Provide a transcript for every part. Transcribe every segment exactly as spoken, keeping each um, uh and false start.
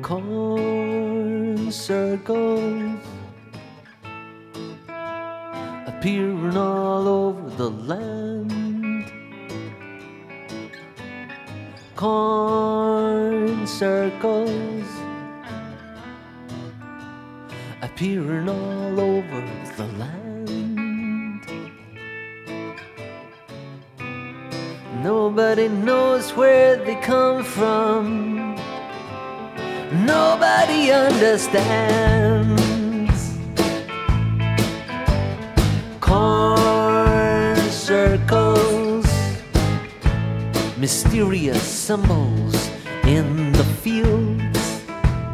Corn circles appearing all over the land. Corn circles appearing all over the land. Nobody knows where they come from. Nobody understands. Corn circles, mysterious symbols in the fields.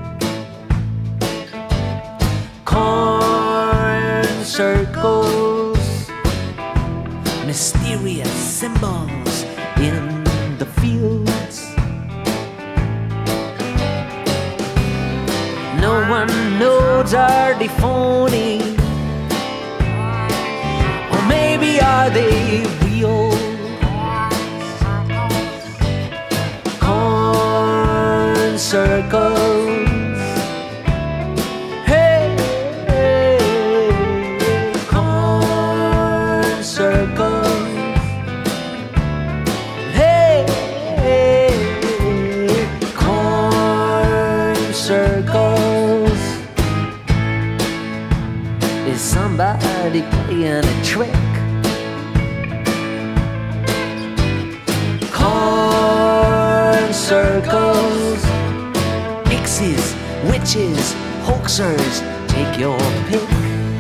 Corn circles, mysterious symbols in the fields. No one knows, are they phony? Or maybe are they real? Corn circles, hey, hey, corn circles, hey, hey, corn circles. Is somebody playing a trick? Corn circles, pixies, witches, hoaxers, take your pick.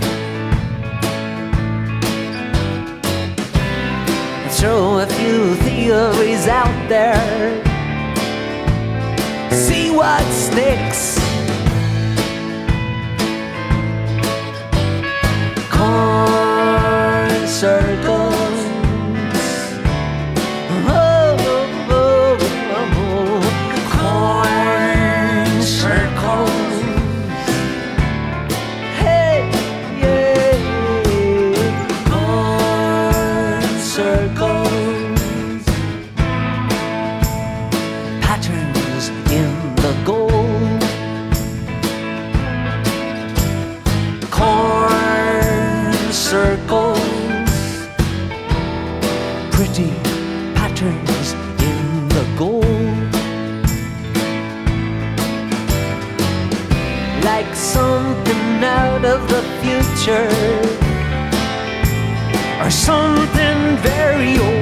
Throw a few theories out there, see what sticks. Corn circles, oh, oh, oh, oh. Corn circles, hey, yeah, corn circles, patterns in the gold. Corn circles, pretty patterns in the gold. Like something out of the future, or something very old.